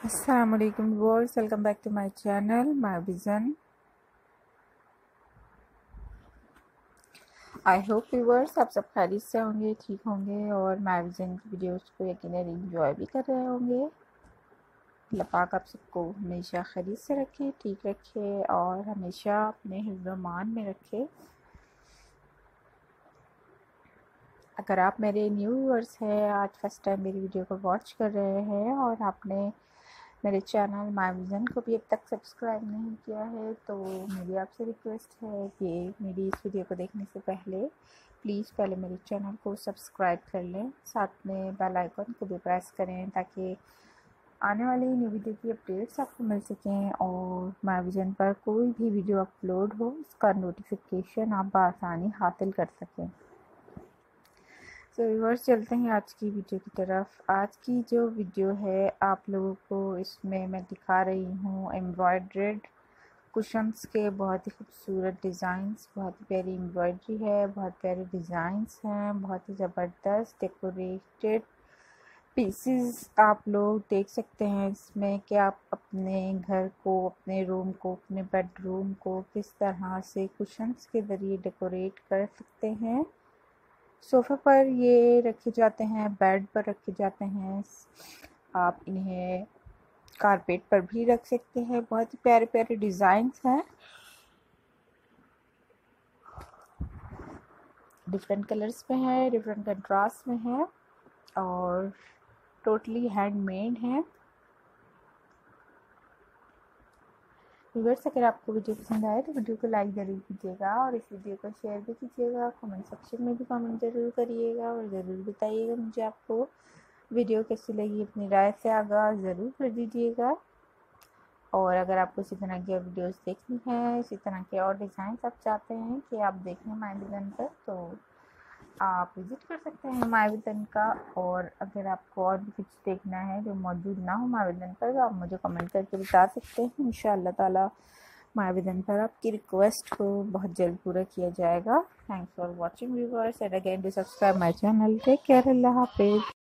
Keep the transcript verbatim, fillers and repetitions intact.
Assalamualaikum viewers, welcome back to my channel my vision. I hope viewers आप सब खैरियत से होंगे, ठीक होंगे और माय विजन की वीडियोस को यकीनन एंजॉय भी कर रहे होंगे। अल्लाह पाक आप सबको हमेशा खैरियत से रखे, ठीक रखे और हमेशा अपने हिफ्ज़-ओ-मान में रखे। अगर आप मेरे न्यू व्यूवर्स हैं, आज फर्स्ट टाइम मेरी वीडियो को वॉच कर रहे हैं और आपने मेरे चैनल माय विज़न को भी अब तक सब्सक्राइब नहीं किया है, तो मेरी आपसे रिक्वेस्ट है कि मेरी इस वीडियो को देखने से पहले प्लीज़ पहले मेरे चैनल को सब्सक्राइब कर लें, साथ में बेल आइकन को भी प्रेस करें ताकि आने वाली न्यू वीडियो की अपडेट्स आपको मिल सकें और माय विज़न पर कोई भी वीडियो अपलोड हो उसका नोटिफिकेशन आप बआसानी हासिल कर सकें। तो व्यूअर्स चलते हैं आज की वीडियो की तरफ। आज की जो वीडियो है आप लोगों को इसमें मैं दिखा रही हूँ एम्ब्रॉयडर्ड कुशन्स के बहुत ही खूबसूरत डिज़ाइंस, बहुत ही प्यारी एम्ब्रॉयडरी है, बहुत प्यारे डिज़ाइंस हैं, बहुत ही ज़बरदस्त डेकोरेटेड पीसेस आप लोग देख सकते हैं इसमें कि आप अपने घर को, अपने रूम को, अपने बेडरूम को किस तरह से कुशन्स के ज़रिए डेकोरेट कर सकते हैं। सोफ़े पर ये रखे जाते हैं, बेड पर रखे जाते हैं, आप इन्हें कारपेट पर भी रख सकते हैं। बहुत ही प्यारे प्यारे डिज़ाइंस हैं, डिफरेंट कलर्स में है, डिफरेंट कंट्रास्ट में है और टोटली हैंडमेड है। व्यूअर्स अगर आपको वीडियो पसंद आए तो वीडियो को लाइक ज़रूर कीजिएगा और इस वीडियो को शेयर भी कीजिएगा। कमेंट सेक्शन में भी कमेंट ज़रूर करिएगा और ज़रूर बताइएगा मुझे आपको वीडियो कैसी लगी, अपनी राय से आगाज़ ज़रूर कर दीजिएगा। और अगर आपको इसी तरह की वीडियोस देखनी है, इसी तरह के और डिज़ाइन आप चाहते हैं कि आप देखें माय विज़न पर, तो आप विज़िट कर सकते हैं माय विज़न का। और अगर आपको और भी कुछ देखना है जो मौजूद ना हो माय विज़न पर, तो आप मुझे कमेंट करके बता सकते हैं। इंशाअल्लाह ताला माय विज़न पर आपकी रिक्वेस्ट को बहुत जल्द पूरा किया जाएगा। Thanks for watching viewers and again do subscribe my channel. Take care, Allah हाफिज़।